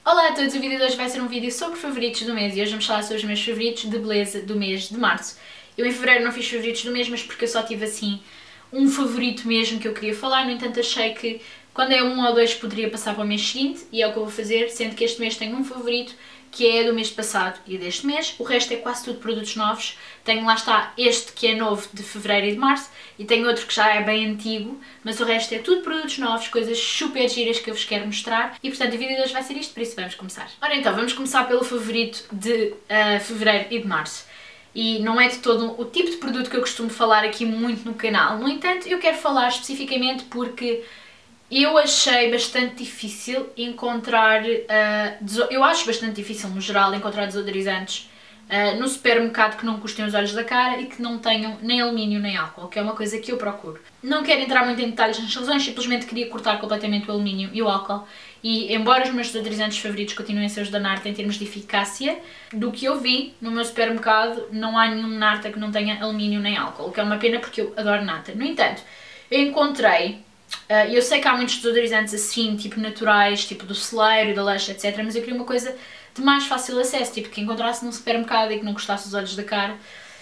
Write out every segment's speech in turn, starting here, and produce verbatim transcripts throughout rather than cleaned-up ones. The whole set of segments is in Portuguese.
Olá a todos, o vídeo de hoje vai ser um vídeo sobre favoritos do mês e hoje vamos falar sobre os meus favoritos de beleza do mês de março. Eu em fevereiro não fiz favoritos do mês, mas porque eu só tive assim um favorito mesmo que eu queria falar, no entanto achei que quando é um ou dois poderia passar para o mês seguinte e é o que eu vou fazer, sendo que este mês tenho um favorito que é do mês passado e deste mês, o resto é quase tudo produtos novos. Tenho, lá está, este que é novo de fevereiro e de março e tenho outro que já é bem antigo, mas o resto é tudo produtos novos, coisas super giras que eu vos quero mostrar e portanto o vídeo de hoje vai ser isto, por isso vamos começar. Ora então, vamos começar pelo favorito de uh, fevereiro e de março. E não é de todo o tipo de produto que eu costumo falar aqui muito no canal, no entanto eu quero falar especificamente porque eu achei bastante difícil encontrar, uh, eu acho bastante difícil no geral encontrar desodorizantes uh, no supermercado que não custem os olhos da cara e que não tenham nem alumínio nem álcool, que é uma coisa que eu procuro. Não quero entrar muito em detalhes nas razões, simplesmente queria cortar completamente o alumínio e o álcool e embora os meus desodorizantes favoritos continuem a ser os da Narta em termos de eficácia, do que eu vi no meu supermercado não há nenhum Narta que não tenha alumínio nem álcool, o que é uma pena porque eu adoro Narta. No entanto, eu encontrei Uh, eu sei que há muitos desodorizantes assim, tipo naturais, tipo do celeiro, da Lush, etcétera. Mas eu queria uma coisa de mais fácil acesso, tipo que encontrasse num supermercado e que não custasse os olhos da cara.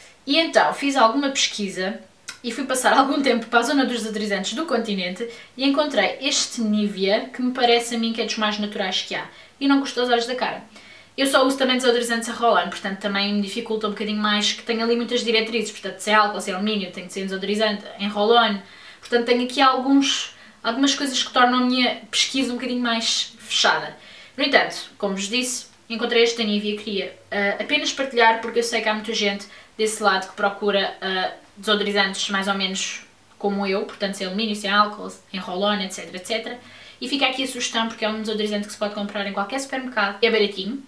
E então fiz alguma pesquisa e fui passar algum tempo para a zona dos desodorizantes do continente e encontrei este Nivea, que me parece a mim que é dos mais naturais que há e não custa os olhos da cara. Eu só uso também desodorizantes a roll-on, portanto também me dificulta um bocadinho mais, que tenho ali muitas diretrizes, portanto se é álcool, se é alumínio, tem que ser desodorizante em roll-on. Portanto, tenho aqui alguns, algumas coisas que tornam a minha pesquisa um bocadinho mais fechada. No entanto, como vos disse, encontrei esta Nivea e queria uh, apenas partilhar porque eu sei que há muita gente desse lado que procura uh, desodorizantes mais ou menos como eu, portanto, sem alumínio, sem álcool, em roll-on, etc, etcétera. E fica aqui a sugestão porque é um desodorizante que se pode comprar em qualquer supermercado e é baratinho.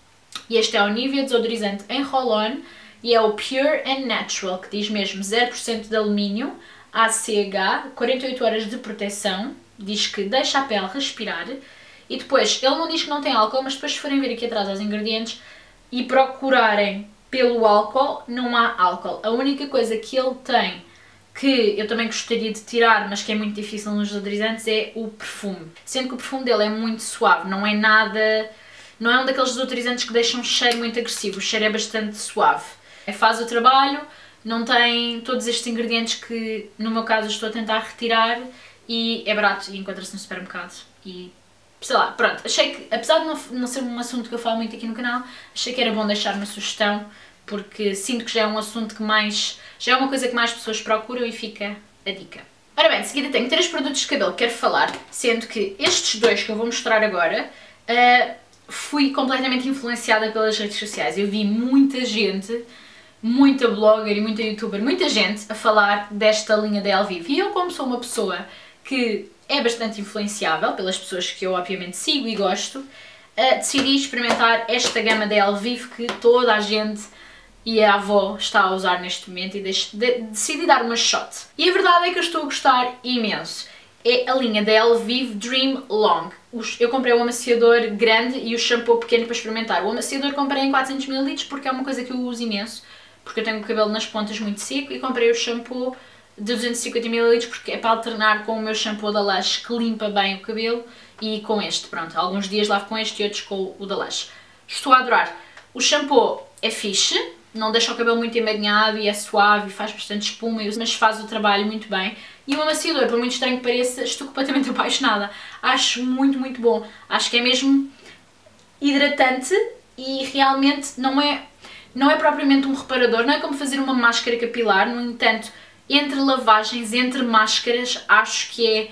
E este é o Nivea desodorizante em roll-on e é o Pure and Natural, que diz mesmo zero por cento de alumínio, A C H, quarenta e oito horas de proteção, diz que deixa a pele respirar e depois, ele não diz que não tem álcool, mas depois se forem ver aqui atrás os ingredientes e procurarem pelo álcool, não há álcool. A única coisa que ele tem, que eu também gostaria de tirar, mas que é muito difícil nos desodorizantes, é o perfume. Sendo que o perfume dele é muito suave, não é nada, não é um daqueles desodorizantes que deixam um cheiro muito agressivo, o cheiro é bastante suave. Faz o trabalho, não tem todos estes ingredientes que, no meu caso, estou a tentar retirar e é barato e encontra-se no supermercado e, sei lá, pronto. Achei que, apesar de não, não ser um assunto que eu falo muito aqui no canal, achei que era bom deixar uma sugestão porque sinto que já é um assunto que mais, já é uma coisa que mais pessoas procuram e fica a dica. Ora bem, de seguida tenho três produtos de cabelo que quero falar, sendo que estes dois que eu vou mostrar agora, uh, fui completamente influenciada pelas redes sociais. Eu vi muita gente, muita blogger e muita youtuber, muita gente a falar desta linha da Elvive e eu, como sou uma pessoa que é bastante influenciável pelas pessoas que eu obviamente sigo e gosto, uh, decidi experimentar esta gama da Elvive que toda a gente e a avó está a usar neste momento e de de decidi dar uma shot. E a verdade é que eu estou a gostar imenso. É a linha da Elvive Dream Long. Eu comprei o amaciador grande e o shampoo pequeno para experimentar. O amaciador comprei em quatrocentos mililitros porque é uma coisa que eu uso imenso, porque eu tenho o cabelo nas pontas muito seco e comprei o shampoo de duzentos e cinquenta mililitros porque é para alternar com o meu shampoo da Lush que limpa bem o cabelo e com este, pronto, alguns dias lavo com este e outros com o da Lush. Estou a adorar. O shampoo é fixe, não deixa o cabelo muito emaranhado e é suave e faz bastante espuma, mas faz o trabalho muito bem. E o amaciador, por muito estranho que pareça, estou completamente apaixonada. Acho muito, muito bom. Acho que é mesmo hidratante e realmente não é... Não é propriamente um reparador, não é como fazer uma máscara capilar, no entanto, entre lavagens, entre máscaras, acho que é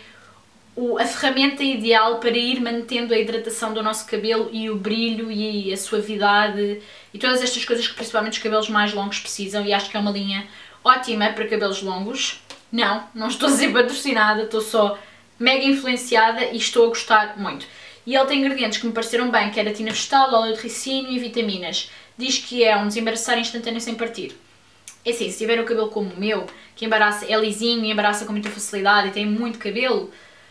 o, a ferramenta ideal para ir mantendo a hidratação do nosso cabelo e o brilho e a suavidade e todas estas coisas que principalmente os cabelos mais longos precisam e acho que é uma linha ótima para cabelos longos. Não, não estou a ser patrocinada, estou só mega influenciada e estou a gostar muito. E ele tem ingredientes que me pareceram bem, queratina vegetal, óleo de ricínio e vitaminas. Diz que é um desembaraçar instantâneo sem partir. É assim, se tiver o cabelo como o meu, que embaraça, é lisinho e embaraça com muita facilidade e tem muito cabelo,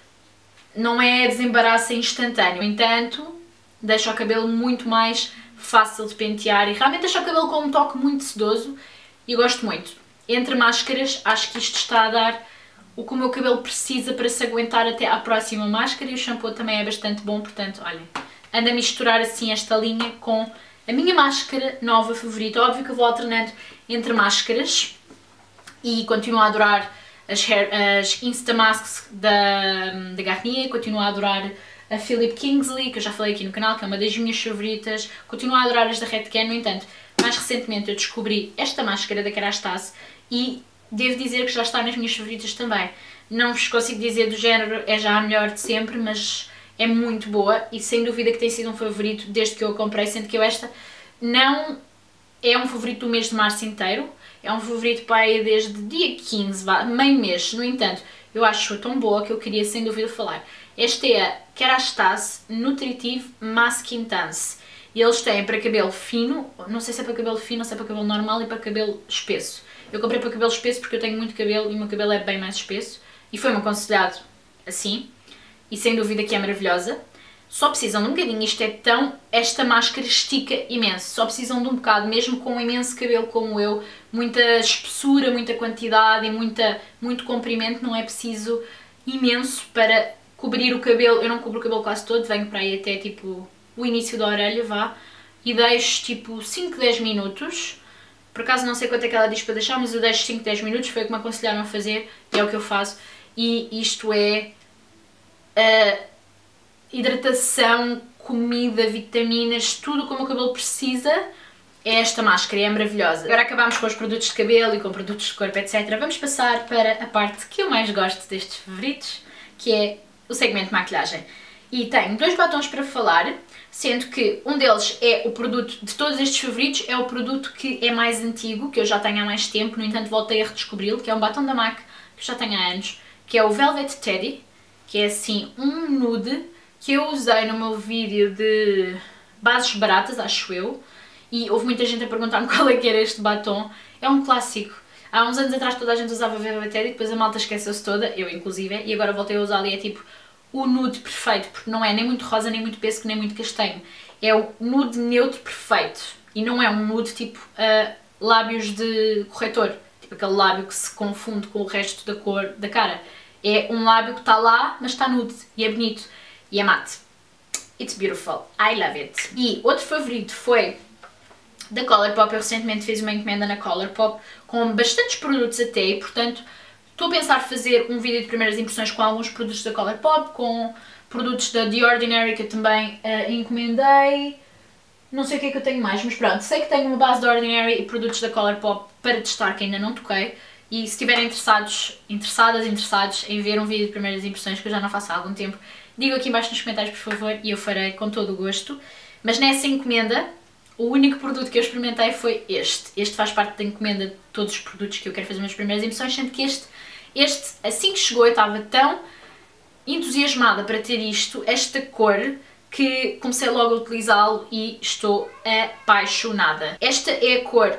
não é desembaraça instantâneo. No entanto, deixa o cabelo muito mais fácil de pentear e realmente deixa o cabelo com um toque muito sedoso e eu gosto muito. Entre máscaras, acho que isto está a dar o que o meu cabelo precisa para se aguentar até à próxima máscara e o shampoo também é bastante bom, portanto, olhem, ando a misturar assim esta linha com a minha máscara nova favorita. Óbvio que eu vou alternando entre máscaras e continuo a adorar as, hair, as Instamasks da, da Garnier, continuo a adorar a Philip Kingsley, que eu já falei aqui no canal, que é uma das minhas favoritas, continuo a adorar as da Redken. No entanto, mais recentemente eu descobri esta máscara da Kerastase e devo dizer que já está nas minhas favoritas também. Não vos consigo dizer do género, é já a melhor de sempre, mas é muito boa e sem dúvida que tem sido um favorito desde que eu a comprei, sendo que eu esta não é um favorito do mês de março inteiro, é um favorito para aí desde dia quinze, meio mês. No entanto, eu acho tão boa que eu queria sem dúvida falar. Esta é a Kerastase Nutritive Mask Intense e eles têm para cabelo fino, não sei se é para cabelo fino ou se é para cabelo normal e para cabelo espesso. Eu comprei para cabelo espesso porque eu tenho muito cabelo e o meu cabelo é bem mais espesso e foi-me aconselhado assim e sem dúvida que é maravilhosa. Só precisam de um bocadinho, isto é tão... esta máscara estica imenso, só precisam de um bocado, mesmo com um imenso cabelo como eu, muita espessura, muita quantidade e muita, muito comprimento, não é preciso imenso para cobrir o cabelo. Eu não cubro o cabelo quase todo, venho para aí até tipo o início da orelha, vá, e deixo tipo cinco, dez minutos. Por acaso não sei quanto é que ela diz para deixar, mas eu deixo cinco, dez minutos, foi o que me aconselharam a fazer e é o que eu faço. E isto é a hidratação, comida, vitaminas, tudo como o cabelo precisa, é esta máscara, é maravilhosa. Agora acabamos com os produtos de cabelo e com produtos de corpo, etcétera. Vamos passar para a parte que eu mais gosto destes favoritos, que é o segmento de maquilhagem. E tenho dois batons para falar, sendo que um deles é o produto de todos estes favoritos, é o produto que é mais antigo, que eu já tenho há mais tempo, no entanto voltei a redescobri-lo, que é um batom da MAC, que eu já tenho há anos, que é o Velvet Teddy, que é assim um nude, que eu usei no meu vídeo de bases baratas, acho eu, e houve muita gente a perguntar-me qual é que era este batom. É um clássico. Há uns anos atrás toda a gente usava Velvet Teddy, depois a malta esqueceu-se toda, eu inclusive, e agora voltei a usá-lo e é tipo o nude perfeito, porque não é nem muito rosa, nem muito pêssego, nem muito castanho. É o nude neutro perfeito, e não é um nude tipo uh, lábios de corretor, tipo aquele lábio que se confunde com o resto da cor da cara. É um lábio que está lá, mas está nude, e é bonito. E é mate. It's beautiful. I love it. E outro favorito foi da Colourpop. Eu recentemente fiz uma encomenda na Colourpop com bastantes produtos até e, portanto, estou a pensar fazer um vídeo de primeiras impressões com alguns produtos da Colourpop, com produtos da The Ordinary que eu também uh, encomendei. Não sei o que é que eu tenho mais, mas pronto. Sei que tenho uma base da Ordinary e produtos da Colourpop para testar que ainda não toquei. E se estiverem interessados, interessadas, interessados em ver um vídeo de primeiras impressões que eu já não faço há algum tempo, digam aqui embaixo nos comentários, por favor, e eu farei com todo o gosto. Mas nessa encomenda, o único produto que eu experimentei foi este. Este faz parte da encomenda de todos os produtos que eu quero fazer nas primeiras impressões, sendo que este, este assim que chegou, eu estava tão entusiasmada para ter isto, esta cor, que comecei logo a utilizá-lo e estou apaixonada. Esta é a cor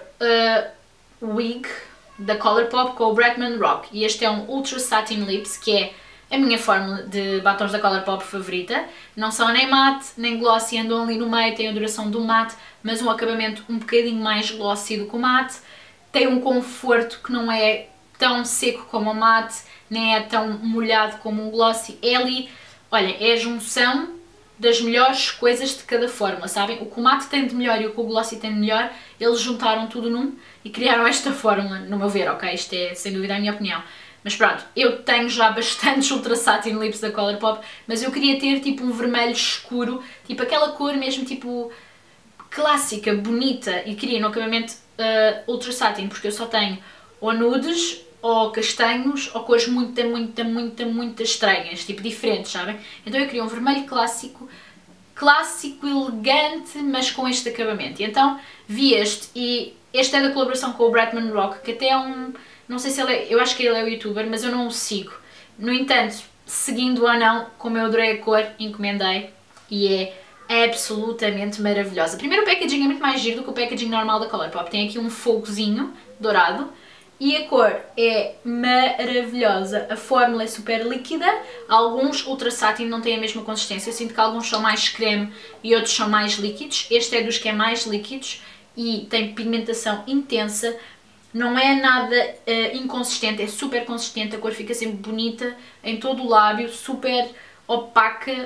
uh, Wig, da Colourpop, com o Bretman Rock. E este é um Ultra Satin Lips, que é a minha fórmula de batons da Colourpop favorita. Não são nem matte, nem glossy, andam ali no meio, têm a duração do matte, mas um acabamento um bocadinho mais glossy do que o matte. Tem um conforto que não é tão seco como o matte, nem é tão molhado como um glossy. É ali, olha, é a junção das melhores coisas de cada fórmula, sabem? O que o matte tem de melhor e o que o glossy tem de melhor, eles juntaram tudo num e criaram esta fórmula, no meu ver, ok? Isto é sem dúvida a minha opinião. Mas pronto, eu tenho já bastantes Ultra Satin Lips da Colourpop, mas eu queria ter tipo um vermelho escuro, tipo aquela cor mesmo tipo clássica, bonita, e queria no acabamento uh, Ultra Satin, porque eu só tenho ou nudes, ou castanhos, ou cores muito, muito, muito, muito estranhas, tipo diferentes, sabem? Então eu queria um vermelho clássico, clássico, elegante, mas com este acabamento. E então vi este, e este é da colaboração com o Bretman Rock, que até é um... não sei se ele é... eu acho que ele é o youtuber, mas eu não o sigo. No entanto, seguindo ou não, como eu adorei a cor, encomendei, e é absolutamente maravilhosa. Primeiro, o packaging é muito mais giro do que o packaging normal da Colourpop. Tem aqui um fogozinho dourado, e a cor é maravilhosa. A fórmula é super líquida. Alguns Ultra Satin não têm a mesma consistência. Eu sinto que alguns são mais creme e outros são mais líquidos. Este é dos que é mais líquidos e tem pigmentação intensa. Não é nada uh, inconsistente, é super consistente. A cor fica sempre bonita em todo o lábio, super opaca.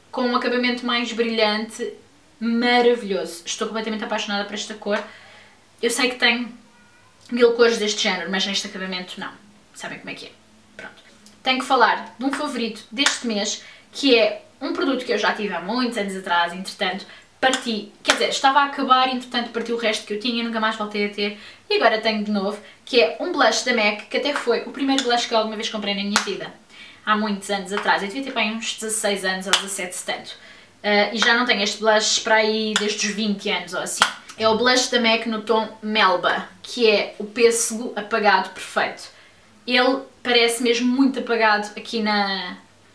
com um acabamento mais brilhante, maravilhoso. Estou completamente apaixonada por esta cor. Eu sei que tem mil cores deste género, mas neste acabamento não. Sabem como é que é. Pronto. Tenho que falar de um favorito deste mês, que é um produto que eu já tive há muitos anos atrás, entretanto, parti, quer dizer, estava a acabar, entretanto parti o resto que eu tinha e nunca mais voltei a ter, e agora tenho de novo, que é um blush da MAC, que até foi o primeiro blush que eu alguma vez comprei na minha vida, há muitos anos atrás. Eu devia ter bem uns dezasseis anos ou dezassete, tanto. Uh, e já não tenho este blush para aí desde os vinte anos ou assim. É o blush da MAC no tom Melba, que é o pêssego apagado perfeito. Ele parece mesmo muito apagado aqui na...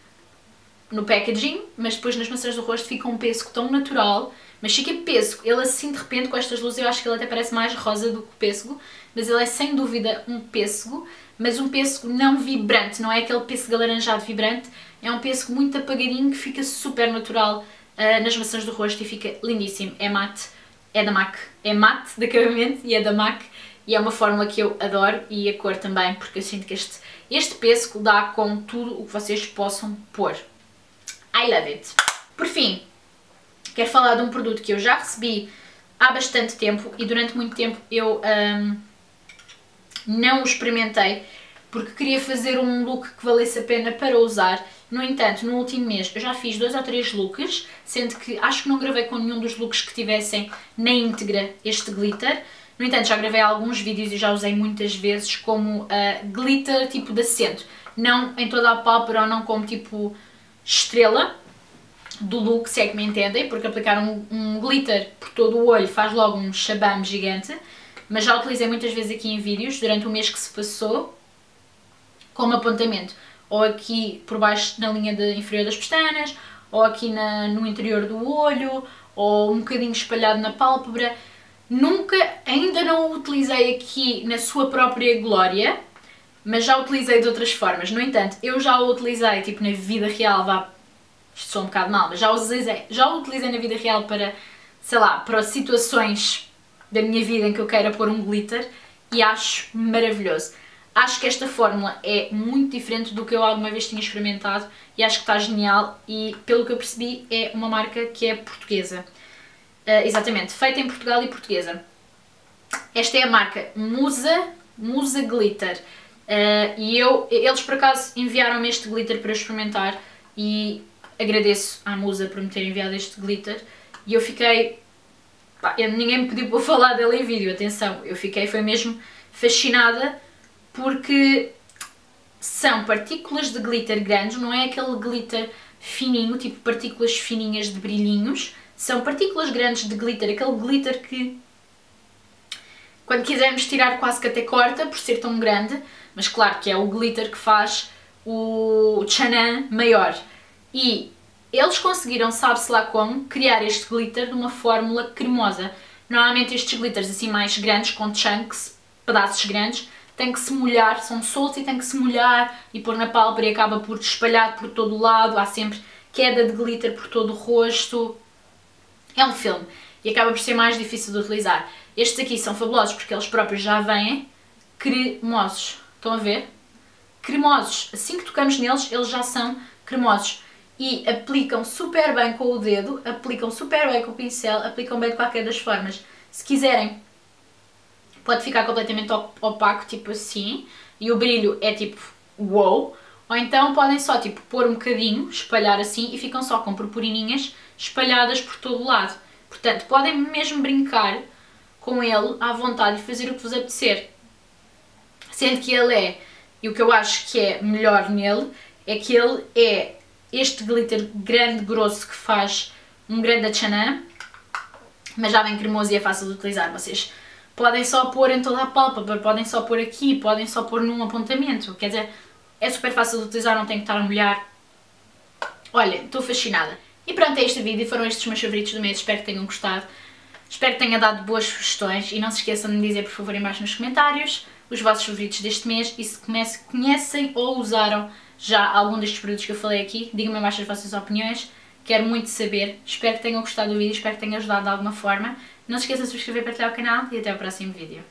no packaging, mas depois nas maçãs do rosto fica um pêssego tão natural, mas fica pêssego. Ele assim de repente com estas luzes eu acho que ele até parece mais rosa do que pêssego, mas ele é sem dúvida um pêssego, mas um pêssego não vibrante, não é aquele pêssego alaranjado vibrante, é um pêssego muito apagadinho que fica super natural uh, nas maçãs do rosto e fica lindíssimo. É mate, é da MAC, é mate de acabamento e é da MAC e é uma fórmula que eu adoro e a cor também, porque eu sinto que este, este pêssego dá com tudo o que vocês possam pôr. I love it! Por fim, quero falar de um produto que eu já recebi há bastante tempo e durante muito tempo eu um, não o experimentei porque queria fazer um look que valesse a pena para usar. No entanto, no último mês eu já fiz dois ou três looks, sendo que acho que não gravei com nenhum dos looks que tivessem na íntegra este glitter. No entanto, já gravei alguns vídeos e já usei muitas vezes como uh, glitter tipo de acento. Não em toda a pálpebra ou não como tipo estrela do look, se é que me entendem, porque aplicar um, um glitter por todo o olho faz logo um chabame gigante, mas já utilizei muitas vezes aqui em vídeos durante o mês que se passou como apontamento, ou aqui por baixo na linha de inferior das pestanas, ou aqui na, no interior do olho, ou um bocadinho espalhado na pálpebra. Nunca, ainda não o utilizei aqui na sua própria glória, mas já utilizei de outras formas. No entanto, eu já o utilizei tipo na vida real, vá, isto sou um bocado mal, mas já o utilizei, já o utilizei na vida real para, sei lá, para situações da minha vida em que eu queira pôr um glitter e acho maravilhoso. Acho que esta fórmula é muito diferente do que eu alguma vez tinha experimentado e acho que está genial e, pelo que eu percebi, é uma marca que é portuguesa. Uh, exatamente, feita em Portugal e portuguesa. Esta é a marca Musa, Musa Glitter. Uh, e eu, eles por acaso enviaram-me este glitter para experimentar e agradeço à Musa por me ter enviado este glitter e eu fiquei, pá, eu, ninguém me pediu para falar dele em vídeo, atenção, eu fiquei, foi mesmo fascinada porque são partículas de glitter grandes, não é aquele glitter fininho, tipo partículas fininhas de brilhinhos, são partículas grandes de glitter, aquele glitter que quando quisermos tirar quase que até corta por ser tão grande, mas claro que é o glitter que faz o tchanan maior. E eles conseguiram, sabe-se lá como, criar este glitter de uma fórmula cremosa. Normalmente estes glitters assim mais grandes, com chunks, pedaços grandes, têm que se molhar, são soltos e têm que se molhar e pôr na pálpebra e acaba por espalhar por todo o lado, há sempre queda de glitter por todo o rosto. É um filme e acaba por ser mais difícil de utilizar. Estes aqui são fabulosos porque eles próprios já vêm cremosos. Estão a ver? Cremosos. Assim que tocamos neles, eles já são cremosos. E aplicam super bem com o dedo, aplicam super bem com o pincel, aplicam bem de qualquer das formas. Se quiserem, pode ficar completamente opaco, tipo assim, e o brilho é tipo wow. Ou então podem só tipo pôr um bocadinho, espalhar assim, e ficam só com purpurininhas espalhadas por todo o lado. Portanto, podem mesmo brincar com ele à vontade e fazer o que vos apetecer. Sendo que ele é, e o que eu acho que é melhor nele, é que ele é este glitter grande, grosso, que faz um grande tchanan, mas já bem cremoso e é fácil de utilizar. Vocês podem só pôr em toda a pálpebra, podem só pôr aqui, podem só pôr num apontamento. Quer dizer, é super fácil de utilizar, não tem que estar a molhar. Olha, estou fascinada. E pronto, é este vídeo, foram estes os meus favoritos do mês, espero que tenham gostado. Espero que tenha dado boas sugestões e não se esqueçam de me dizer por favor em baixo nos comentários os vossos favoritos deste mês e se conhecem ou usaram já algum destes produtos que eu falei aqui, digam-me em baixo as vossas opiniões, quero muito saber. Espero que tenham gostado do vídeo, espero que tenha ajudado de alguma forma. Não se esqueçam de subscrever, partilhar o canal e até o próximo vídeo.